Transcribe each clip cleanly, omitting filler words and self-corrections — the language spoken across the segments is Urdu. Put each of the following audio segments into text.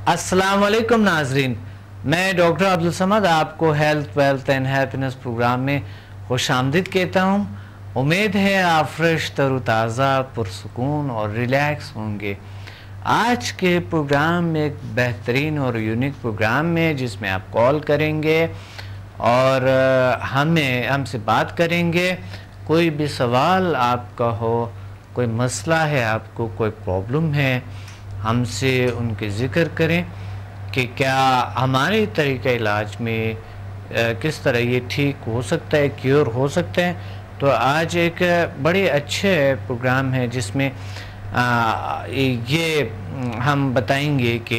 अस्सलाम वालेकुम नाजरीन, मैं डॉक्टर अब्दुल समद आपको health wealth and happiness programme में खुश आमदीद कहता हूँ। उम्मीद है आप फ्रेश तरोताज़ा पुरसुकून और रिलैक्स होंगे। आज के प्रोग्राम में एक बेहतरीन और यूनिक प्रोग्राम में जिसमें आप कॉल करेंगे और हमसे बात करेंगे। कोई भी सवाल आपका हो, कोई मसला है, आपको कोई प्रॉब्लम है, हमसे उनके ज़िक्र करें कि क्या हमारे तरीक़ा इलाज में किस तरह ये ठीक हो सकता है, क्योर हो सकते हैं। तो आज एक बड़े अच्छे प्रोग्राम है जिसमें ये हम बताएंगे कि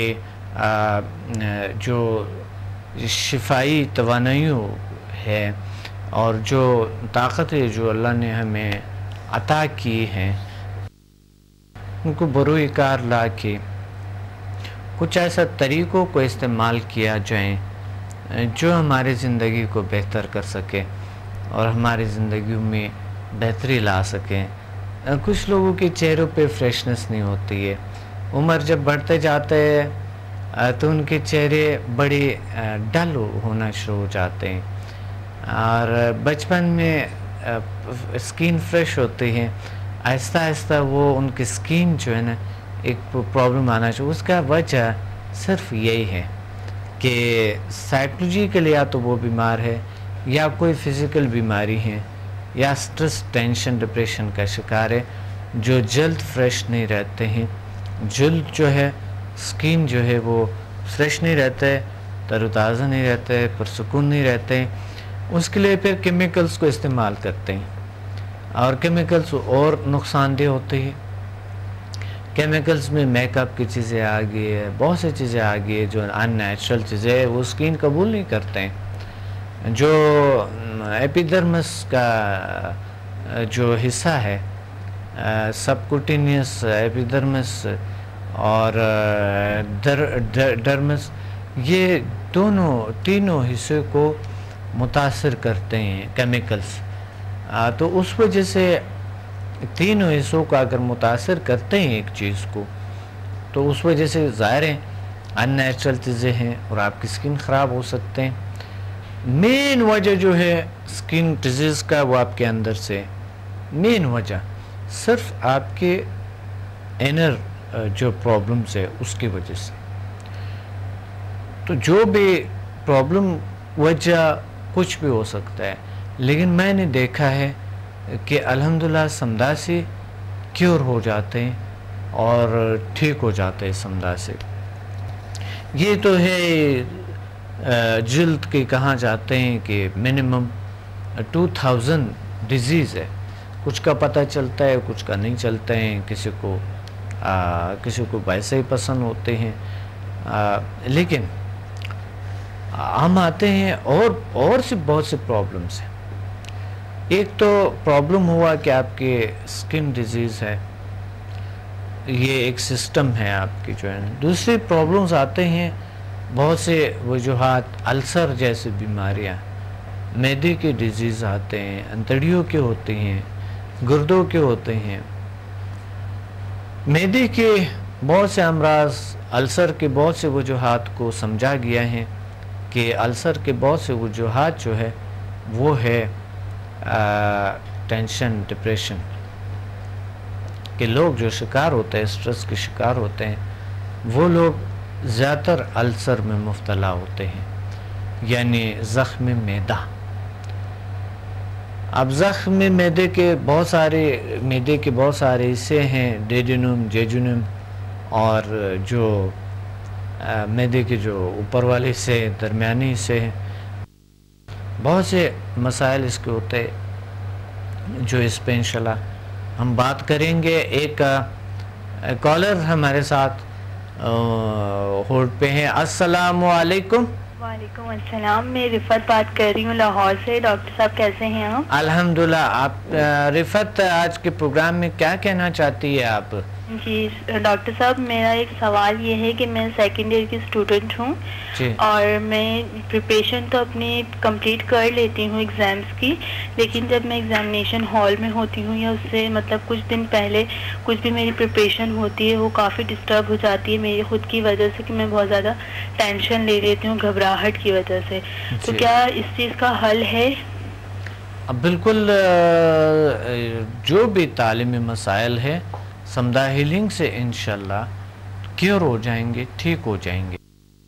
जो शिफाई तवानाइयों है और जो ताकतें जो अल्लाह ने हमें अता की हैं उनको बरूए कार ला के कुछ ऐसा तरीक़ों को इस्तेमाल किया जाए जो हमारी ज़िंदगी को बेहतर कर सके और हमारी ज़िंदगी में बेहतरी ला सकें। कुछ लोगों के चेहरों पे फ्रेशनेस नहीं होती है। उम्र जब बढ़ते जाते हैं तो उनके चेहरे बड़े डल होना शुरू हो जाते हैं और बचपन में स्किन फ्रेश होती है, आहिस्ता आहिस्ता वो उनकी स्किन जो है ना एक प्रॉब्लम आना चाहिए। उसका वजह सिर्फ यही है कि साइकोलॉजिकली या तो वो बीमार है या कोई फिज़िकल बीमारी है या स्ट्रेस, टेंशन, डिप्रेशन का शिकार है, जो जल्द फ्रेश नहीं रहते हैं। जल्द जो है स्किन जो है वो फ्रेश नहीं रहता है, तरोताज़ा नहीं रहता है, पुरसुकून नहीं रहते हैं। उसके लिए फिर केमिकल्स को इस्तेमाल करते हैं और केमिकल्स और नुकसानदेह होते हैं। केमिकल्स में मेकअप की चीज़ें आ गई है, बहुत सी चीज़ें आ गई है जो अननेचुरल चीज़ें है, वो स्किन कबूल नहीं करते हैं। जो एपिडर्मिस का जो हिस्सा है, सबकुटेनियस एपिडर्मिस और डर्मिस, ये तीनों हिस्से को मुतासर करते हैं केमिकल्स। तो उस वजह से तीनों हिस्सों का अगर मुतासर करते हैं एक चीज़ को, तो उस वजह से ज़ाहिर है अननेचुरल चीज़ें हैं और आपकी स्किन ख़राब हो सकते हैं। मेन वजह जो है स्किन डिजीज़ का वो आपके अंदर से, मेन वजह सिर्फ आपके इनर जो प्रॉब्लम्स है उसकी वजह से। तो जो भी प्रॉब्लम वजह कुछ भी हो सकता है, लेकिन मैंने देखा है कि अल्हम्दुलिल्लाह समदा से क्योर हो जाते हैं और ठीक हो जाते हैं समदा से। ये तो है जल्द के कहा जाते हैं कि मिनिमम 2000 डिजीज़ है। कुछ का पता चलता है, कुछ का नहीं चलता है। किसी को वैसे ही पसंद होते हैं, लेकिन हम आते हैं और से बहुत से प्रॉब्लम्स हैं। एक तो प्रॉब्लम हुआ कि आपके स्किन डिजीज़ है, ये एक सिस्टम है आपकी जो है। दूसरी प्रॉब्लम्स आते हैं बहुत से वजूहात, अल्सर जैसी बीमारियां, मैदे के डिजीज़ आते हैं, अंतड़ियों के होते हैं, गुर्दों के होते हैं। मैदे के बहुत से अमराज, अल्सर के बहुत से वजूहात को समझा गया है कि अल्सर के बहुत से वजूहात जो है वो है टेंशन, डिप्रेशन के लोग जो शिकार होते हैं, स्ट्रेस के शिकार होते हैं, वो लोग ज़्यादातर अल्सर में मुब्तला होते हैं, यानी ज़ख्म मैदा। अब ज़ख्म मैदे के बहुत सारे हिस्से हैं, डेजुनम, जेजुनम, और जो मैदे के जो ऊपर वाले हिस्से, दरमियानी हिस्से हैं, बहुत से मसाइल इसके होते हैं जो इस पे इंशाल्लाह हम बात करेंगे। एक कॉलर हमारे साथ होल्ड पे हैं। अस्सलामु अलैकुम। वालेकुम अस्सलाम, मैं रिफत बात कर रही हूँ लाहौर से। डॉक्टर साहब कैसे हैं आप? अल्हम्दुलिल्लाह। आप रिफत आज के प्रोग्राम में क्या कहना चाहती है आप? جی ڈاکٹر صاحب، میرا ایک سوال یہ ہے کہ میں سیکنڈ ایئر کی اسٹوڈنٹ ہوں اور میں پریپریشن تو اپنی کمپلیٹ کر لیتی ہوں ایگزامس کی، لیکن جب میں ایگزامینیشن ہال میں ہوتی ہوں یا اس سے مطلب کچھ دن پہلے کچھ بھی میری پریپریشن ہوتی ہے وہ کافی ڈسٹرب ہو جاتی ہے میری خود کی وجہ سے، کہ میں بہت زیادہ ٹینشن لے لیتی ہوں گھبراہٹ کی وجہ سے. تو کیا اس چیز کا حل ہے؟ بالکل، جو بھی تعلیمی مسائل ہے سمدہ ہیلنگ سے انشاءاللہ کیور ہو جائیں گے، ٹھیک ہو جائیں گے.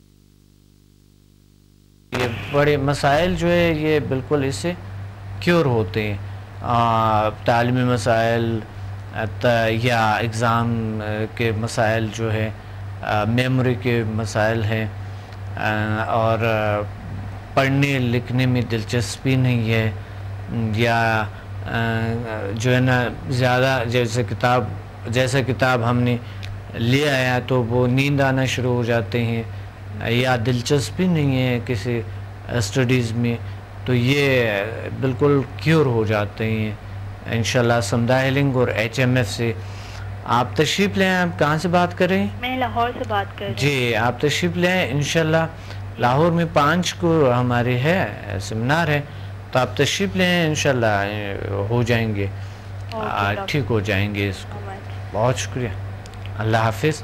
یہ بڑے مسائل جو ہے یہ بالکل اس سے کیور ہوتے ہیں. تعلیمی مسائل یا اگزام کے مسائل جو ہے، میموری کے مسائل ہیں، اور پڑھنے لکھنے میں دلچسپی نہیں ہے، یا جو ہے نا زیادہ جیسے کتاب ہم نے لے آیا تو وہ نیند آنا شروع ہو جاتے ہیں، یا دلچسپی نہیں ہے کسی اسٹڈیز میں، تو یہ بالکل کیور ہو جاتے ہیں انشاءاللہ سمدہ ہیلنگ اور HMF سے. آپ تشریف لیں. آپ کہاں سے بات کر رہے ہیں؟ میں لاہور سے بات کر رہی ہوں. جی آپ تشریف لیں انشاءاللہ. لاہور میں 5 کو ہمارے ہے سیمینار ہے، تو آپ تشریف لیں انشاءاللہ ہو جائیں گے، ٹھیک ہو جائیں گے. اس کو بہت شکریہ. اللہ حافظ.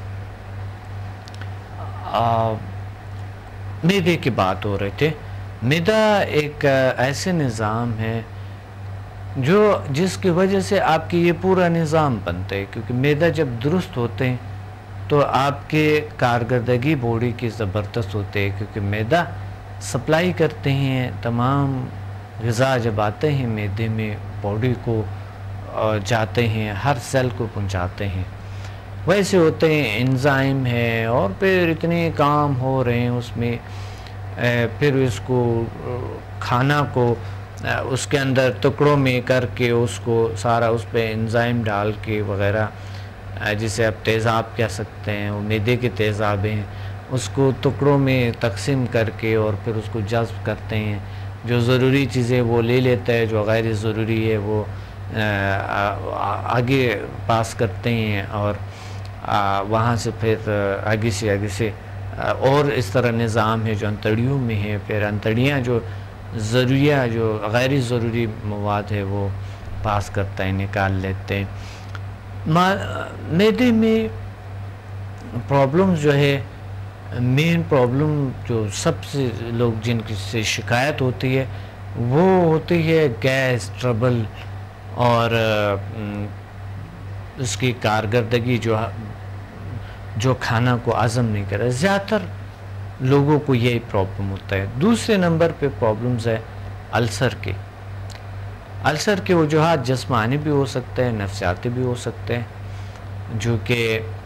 معدے کی بات ہو رہے تھے. معدہ ایک ایسے نظام ہے جس کی وجہ سے آپ کی یہ پورا نظام بنتا ہے، کیونکہ معدہ جب درست ہوتے ہیں تو آپ کے کارکردگی باڈی کی زبردست ہوتے ہیں، کیونکہ معدہ سپلائی کرتے ہیں تمام غذا جب آتے ہیں معدے میں باڈی کو جاتے ہیں، ہر سیل کو پہنچاتے ہیں. ویسے ہوتے ہیں انزائم ہے، اور پھر اتنے کام ہو رہے ہیں اس میں، پھر اس کو کھانا کو اس کے اندر ٹکڑوں میں کر کے اس کو سارا اس پہ انزائم ڈال کے وغیرہ، جسے آپ تیزاب کہہ سکتے ہیں، وہ معدے کے تیزاب ہیں، اس کو ٹکڑوں میں تقسیم کر کے اور پھر اس کو جذب کرتے ہیں. جو ضروری چیزیں وہ لے لیتا ہے، جو غیر ضروری ہے وہ آگے پاس کرتے ہیں، اور وہاں سے پھر آگے سے اور اس طرح نظام ہے جو انتڑیوں میں ہے. پھر انتڑیاں جو جو غیر ضروری مواد ہے وہ پاس کرتا ہے، نکال لیتے ہیں. معدے میں پرابلم جو ہے، مین پرابلم جو سب سے لوگ جن کی سے شکایت ہوتی ہے وہ ہوتی ہے گیس ٹربل، اور اس کی کارکردگی جو کھانا کو ہضم نہیں کرے. زیادہ تر لوگوں کو یہی پرابلم ہوتا ہے. دوسرے نمبر پہ پرابلمز ہے السر کے. السر کے وجوہات جسمانی بھی ہو سکتے ہیں، نفسیاتی بھی ہو سکتے ہیں، جو کہ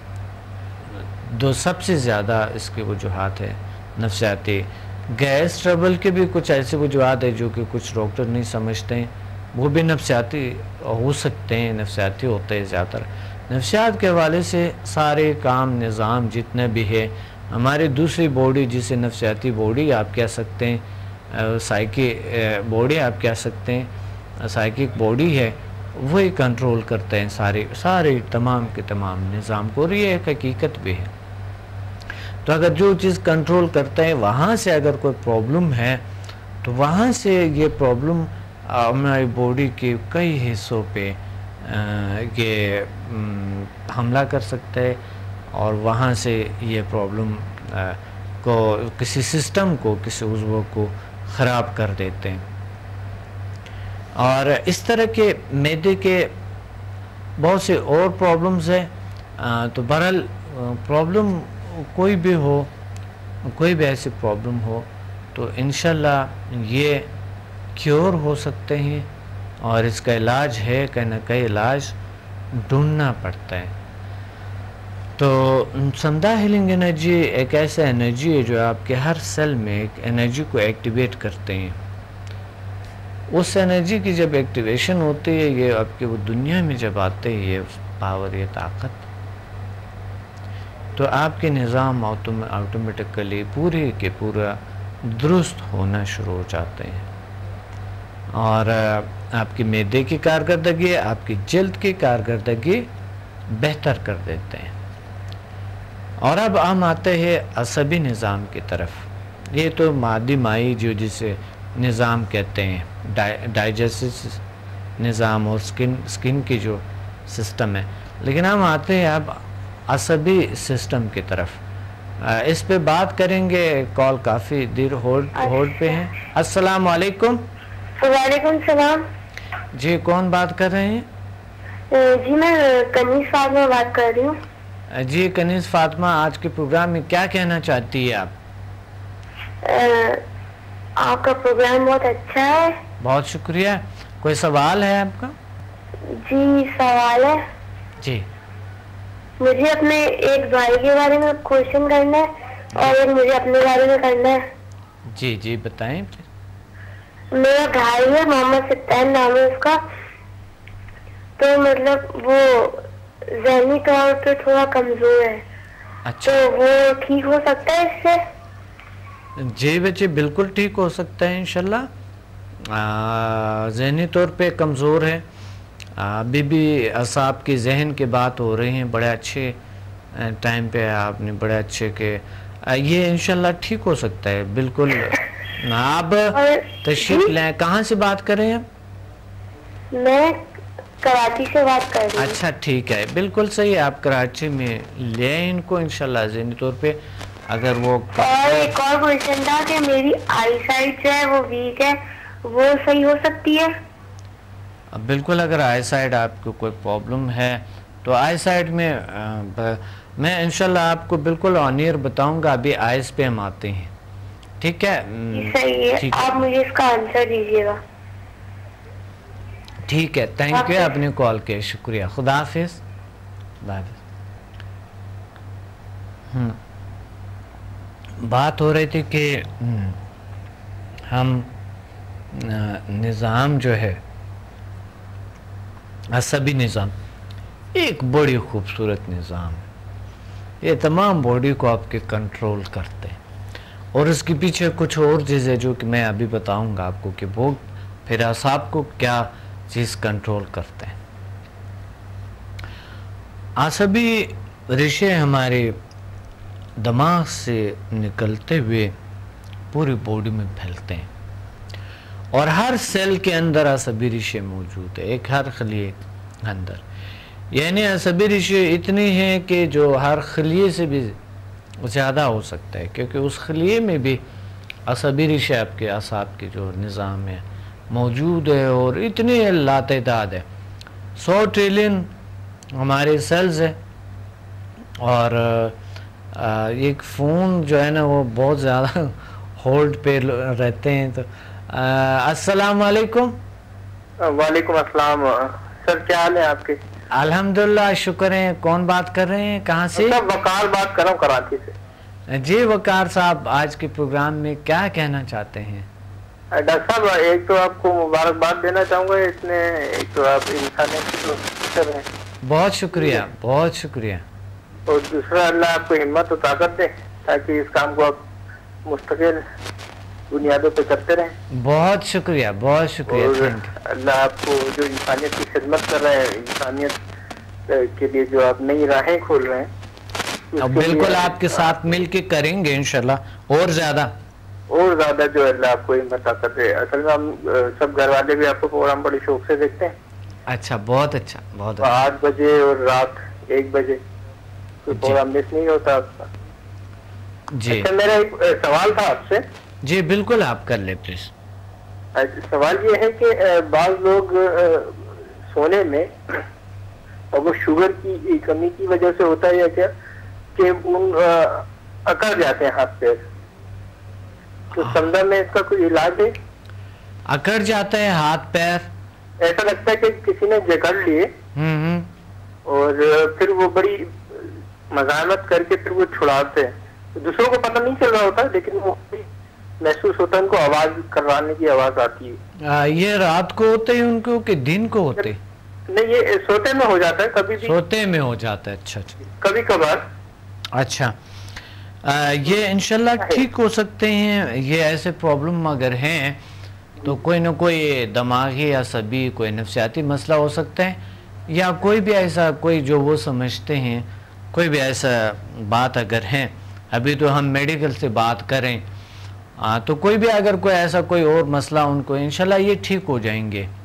سب سے زیادہ اس کے وجوہات ہے نفسیاتی. گیس ٹربل کے بھی کچھ ایسے وجوہات ہیں جو کہ کچھ ڈاکٹر نہیں سمجھتے ہیں، وہ بھی نفسیاتی ہو سکتے ہیں، نفسیاتی ہوتے ہیں زیادہ تر. نفسیات کے حوالے سے سارے کام نظام جتنے بھی ہے، ہماری دوسری باڈی جسے نفسیاتی باڈی آپ کہہ سکتے ہیں، سائیکی باڈی آپ کہہ سکتے ہیں، سائیکک باڈی ہے، وہی کنٹرول کرتے ہیں سارے تمام کے تمام نظام کو، اور یہ ایک حقیقت بھی ہے. تو اگر جو چیز کنٹرول کرتے ہیں وہاں سے اگر کوئی پرابلم ہے تو وہاں سے یہ پرابلم ہماری باڈی کے کئی حصوں پہ یہ حملہ کر سکتا ہے، اور وہاں سے یہ پرابلم کو کسی سسٹم کو، کسی عضو کو خراب کر دیتے ہیں. اور اس طرح کے معدے کے بہت سے اور پرابلمز ہیں. تو بہرحال پرابلم کوئی بھی ہو، کوئی بھی ایسی پرابلم ہو تو انشاءاللہ یہ کیور ہو سکتے ہیں، اور اس کا علاج ہے کہ نہ کئی علاج ڈھونڈنا پڑتا ہے. تو سمدہ ہیلنگ انرجی ایک ایسا انرجی ہے جو آپ کے ہر سیل میں ایک انرجی کو ایکٹیویٹ کرتے ہیں. اس انرجی کی جب ایکٹیویشن ہوتی ہے، یہ آپ کے وہ دنیا میں جب آتے ہیں یہ پاور، یہ طاقت، تو آپ کے نظام آٹومیٹکلی پورے کے پورا درست ہونا شروع ہو جاتے ہیں. اور آپ کی معدے کی کارکردگی، آپ کی جلد کی کارکردگی بہتر کر دیتے ہیں. اور اب ہم آتے ہیں عصبی نظام کی طرف. یہ تو مادی مائی جو جسے نظام کہتے ہیں، ڈائجسٹو نظام اور سکن کی جو سسٹم ہے. لیکن ہم آتے ہیں اب عصبی سسٹم کی طرف. اس پہ بات کریں گے. کال کافی دیر ہولڈ پہ ہیں. السلام علیکم. وعلیکم السلام. جی کون بات کر رہے ہیں؟ جی میں کنیز فاطمہ بات کر رہی ہوں. جی کنیز فاطمہ، آج کے پروگرام میں کیا کہنا چاہتی ہے آپ؟ آپ کا پروگرام بہت اچھا ہے. بہت شکریہ. کوئی سوال ہے آپ کا؟ جی سوال ہے. جی مجھے اپنے ایک بھائی کے بارے میں کوشچن کرنا ہے اور ایک مجھے اپنے بارے میں کرنا ہے. جی جی بتائیں. میرا بھائی ہے، محمد ستین نام ہے اس کا. تو مطلب وہ ذہنی طور پہ تھوڑا کمزور ہے. اچھا. تو وہ ٹھیک ہو سکتا ہے اس سے؟ جی بچے بالکل ٹھیک ہو سکتا ہے انشاءاللہ. ذہنی طور پہ کمزور ہے. ابھی بھی اعصاب کی ذہن کی بات ہو رہی ہیں. بڑے اچھے ٹائم پہ آپ نے بڑے اچھے کہ یہ انشاءاللہ ٹھیک ہو سکتا ہے بالکل. آپ تشریف لیں. کہاں سے بات کر رہے ہیں؟ میں کراچی سے بات کر رہی ہوں. اچھا ٹھیک ہے، بالکل صحیح ہے. آپ کراچی میں لے آئیں ان کو انشاءاللہ ذہنی طور پہ. اگر وہ اور ایک اور کوشچن تھا کہ میری آئی سائٹ جو ہے وہ ویک ہے، وہ صحیح ہو سکتی ہے؟ بالکل. اگر آئی سائٹ آپ کو کوئی پرابلم ہے تو آئی سائٹ میں انشاءاللہ آپ کو بالکل آن ایئر بتاؤں گا. ابھی آئیز پہ ہم آتے ہیں. ٹھیک ہے صحیح ہے. آپ مجھے اس کا آنسر دیجیے گا. ٹھیک ہے. Thank you. آپ نے کال کیا. شکریہ. خدا حافظ. بات ہو رہی تھی کہ ہم نظام جو ہے عصبی نظام ایک بڑی خوبصورت نظام ہے. یہ تمام باڈی کو آپ کے کنٹرول کرتے ہیں اور اس کے پیچھے کچھ اور چیزیں جو کہ میں ابھی بتاؤں گا آپ کو کہ وہ پھر اعصاب کو کیا چیز کنٹرول کرتے ہیں. عصبی رشے ہمارے دماغ سے نکلتے ہوئے پوری باڈی میں پھیلتے ہیں اور ہر سیل کے اندر عصبی رشے موجود ہے. ایک ہر خلیے اندر. یعنی عصبی رشے اتنے ہیں کہ جو ہر خلیے سے بھی زیادہ ہو سکتا ہے کیونکہ اس خلیے میں بھی عصبی رشے آپ کے اعصاب کے جو نظام ہے موجود ہے اور اتنے لاتعداد ہے. 100 ٹریلین ہمارے سیلز ہیں اور ایک فون جو ہے نا وہ بہت زیادہ ہولڈ پہ رہتے ہیں. تو السلام علیکم. وعلیکم السلام. سر کیا حال ہے آپ کے؟ الحمدللہ شکر ہے. کون بات کر رہے ہیں؟ کہاں سے؟ وقار بات کر رہا ہوں کراچی سے. جی وقار صاحب، آج کے پروگرام میں کیا کہنا چاہتے ہیں؟ ڈاکٹر صاحب ایک تو آپ کو مبارکباد دینا چاہوں گا. اس نے ایک تو آپ انسانیت کی ٹیچر ہیں. بہت شکریہ بہت شکریہ. اور دوسرا اللہ آپ کو ہمت و طاقت دے تاکہ اس کام کو آپ مستقل بنیادوں پہ کرتے رہیں. بہت شکریہ بہت شکریہ. اللہ آپ کو جو انسانیت کی خدمت کر رہے ہیں، انسانیت کے لیے جو آپ نئی راہیں کھول رہے ہیں، بالکل آپ کے ساتھ مل کے کریں گے انشاءاللہ اور زیادہ جو اللہ آپ کو ہمت طاقت دے. اصل میں ہم سب گھر والے بھی آپ کو پروگرام بڑی شوق سے دیکھتے ہیں. اچھا بہت اچھا بہت اچھا. 8 بجے اور رات 1 بجے پروگرام مس نہیں ہوتا آپ کا. جی میرا ایک سوال تھا آپ سے. جی بالکل آپ کر لیں پلیز. سوال یہ ہے کہ بعض لوگ سونے میں اور وہ شوگر کی کمی کی وجہ سے ہوتا ہے کیا کہ ان اکڑ جاتے ہیں ہاتھ پیر. تو سمجھا میں اس کا کوئی علاج ہے؟ اکڑ جاتا ہے ہاتھ پیر؟ ایسا لگتا ہے کہ کسی نے جکڑ لیے اور پھر وہ بڑی مزاحمت کر کے پھر وہ چھڑاتے ہیں. دوسروں کو پتہ نہیں چل رہا ہوتا لیکن وہ محسوس ہوتا ہے، ان کو آواز کروانے کی آواز آتی ہے. یہ رات کو ہوتے ہیں ان کو کہ دن کو ہوتے؟ نہیں یہ سوتے میں ہو جاتا ہے. کبھی بھی سوتے میں ہو جاتا ہے. اچھا کبھی کبھار. اچھا یہ انشاءاللہ ٹھیک ہو سکتے ہیں. یہ ایسے پرابلم اگر ہیں تو کوئی نہ کوئی دماغی عصبی کوئی نفسیاتی مسئلہ ہو سکتا ہے. یا کوئی بھی ایسا کوئی جو وہ سمجھتے ہیں، کوئی بھی ایسا بات اگر ہے، ابھی تو ہم میڈیکل سے بات کریں، تو کوئی بھی اگر کوئی ایسا کوئی اور مسئلہ ان کو انشاءاللہ یہ ٹھیک ہو جائیں گے.